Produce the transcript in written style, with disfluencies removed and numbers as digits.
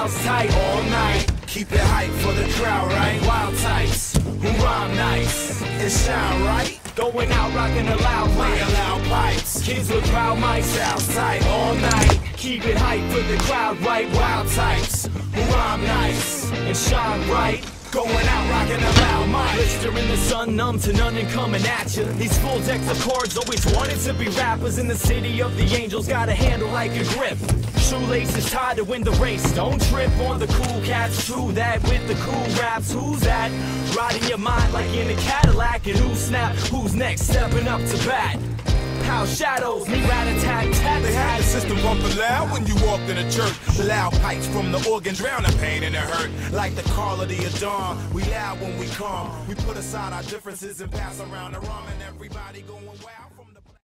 house tight all night. Keep it hype for the crowd, right? Wild types who rhyme nice It shine right. going out rocking a loud Play mic. loud pipes. Kids with proud mics House tight tight all night. Keep it hype for the crowd, right? Wild types who rhyme nice and shine bright. Going out rocking a loud mic. Blister in the sun, numb to none and coming at ya. These full decks of chords always wanted to be rappers. In the city of the angels, got a handle like a grip. Shoelaces tied to win the race. Don't trip on the cool cats. True that with the cool raps. Who's that? Riding your mind like in a Cadillac. And who snap? Who's next? Stepping up to bat. How shadows me rat-a-tat-tat. They had the system bumping loud when you walked in a church. Loud pipes from the organ drown the pain and the hurt. Like the call of the dawn, we loud when we calm. We put aside our differences and pass around the rum, and everybody going wild from the